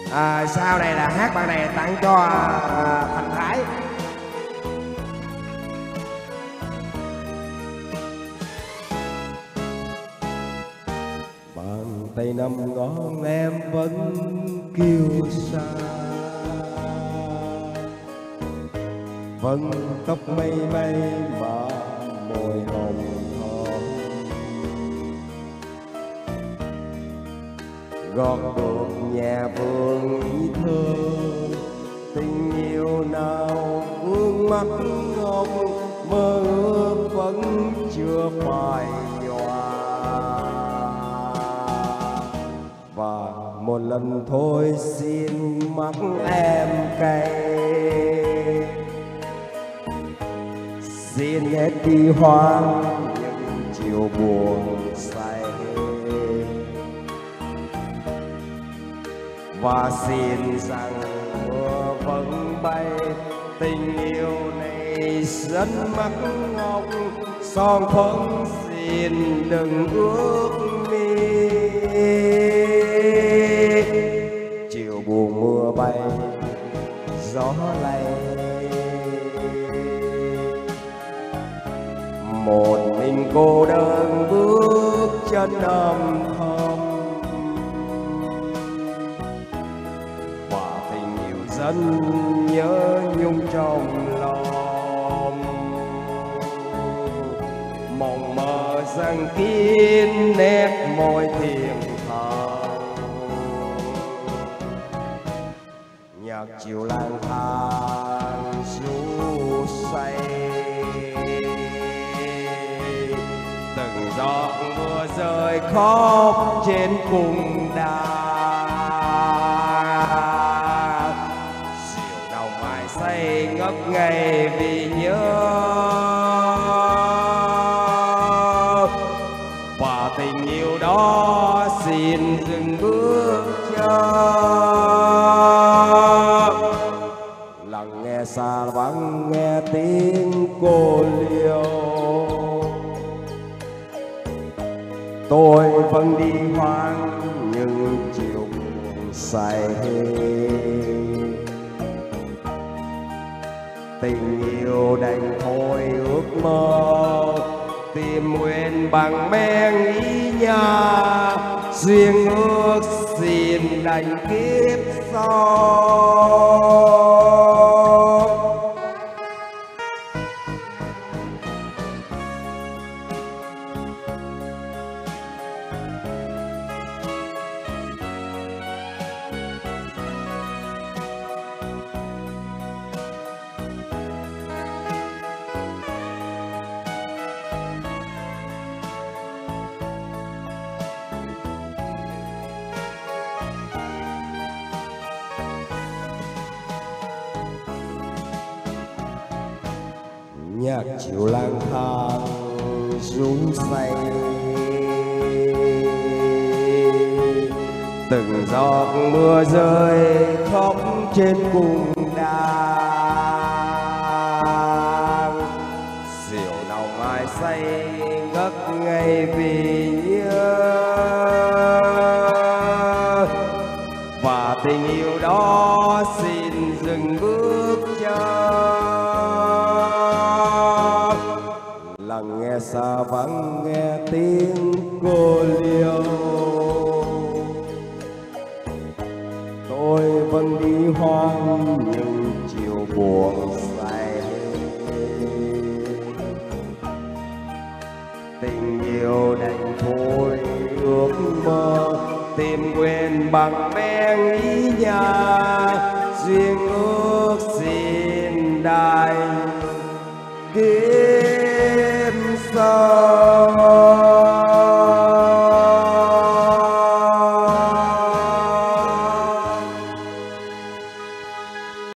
Sau này là hát bài này tặng cho Thành Thái. Bàn tay năm ngón em vẫn kiêu sa, vầng tóc mây bay mà môi hồng thơm, gót bước nhà vườn ý thơ, tình yêu nào vương mắt ngọc, mơ ước vẫn chưa phai nhòa. Và một lần thôi xin mắc em cay, xin hết đi hoang những chiều buồn say, và xin rằng mưa vẫn bay, tình yêu này rất mắc ngọc, son phấn xin đừng ước mi. Chiều buồn mưa bay gió lay, một mình cô đơn bước chân âm thầm, và tình yêu dân nhớ nhung trong lòng, mộng mơ rằng kín nét môi thiềm thầm. Nhạc chiều lang thang ru say, từng giọt mưa rơi khóc trên cung đàn, diều đồng ai say ngất ngây vì nhớ, và tình yêu đó xin dừng bước chân, lặng nghe xa vắng nghe tiếng cô liêu. Tôi vẫn đi hoang nhưng chiều buồn say, tình yêu đành thôi ước mơ, tìm nguyện bằng men ý nhà, duyên ước xin đành kiếp sau. Nhạc chiều lang thang rung say, từng giọt mưa rơi khóc trên cung đàn, diều nồng ai say ngất ngây vì nhớ, và tình yêu đó xin dừng bước chân, lặng nghe xa vắng nghe tiếng cô liêu. Tôi vẫn đi hoang nhưng chiều buồn say, tình yêu đành thôi ước mơ, tìm quên bằng men ý nhà, duyên ước xin đành kiếp sau.